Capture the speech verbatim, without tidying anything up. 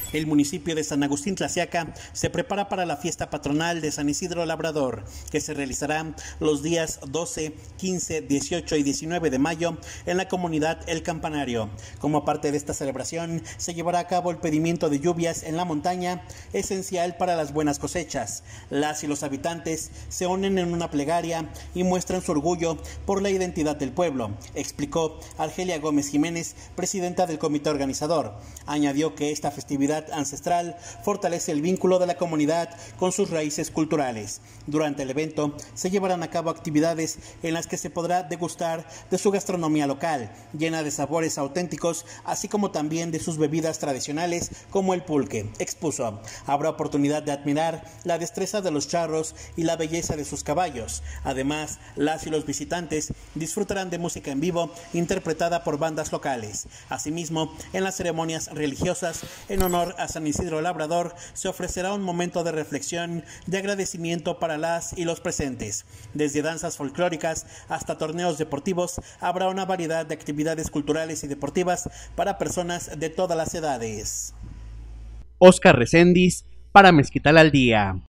El municipio de San Agustín Tlaxiaca se prepara para la fiesta patronal de San Isidro Labrador, que se realizará los días doce, quince, dieciocho y diecinueve de mayo en la comunidad El Campanario. Como parte de esta celebración, se llevará a cabo el pedimiento de lluvias en la montaña, esencial para las buenas cosechas. Las y los habitantes se unen en una plegaria y muestran su orgullo por la identidad del pueblo, explicó Argelia Gómez Jiménez, presidenta del comité organizador. Añadió que esta festividad ancestral fortalece el vínculo de la comunidad con sus raíces culturales. Durante el evento se llevarán a cabo actividades en las que se podrá degustar de su gastronomía local, llena de sabores auténticos, así como también de sus bebidas tradicionales como el pulque, expuso. Habrá oportunidad de admirar la destreza de los charros y la belleza de sus caballos. Además, las y los visitantes disfrutarán de música en vivo interpretada por bandas locales. Asimismo, en las ceremonias religiosas en honor a San Isidro Labrador se ofrecerá un momento de reflexión, de agradecimiento para las y los presentes. Desde danzas folclóricas hasta torneos deportivos, habrá una variedad de actividades culturales y deportivas para personas de todas las edades. Oscar Recendis para Mezquital al Día.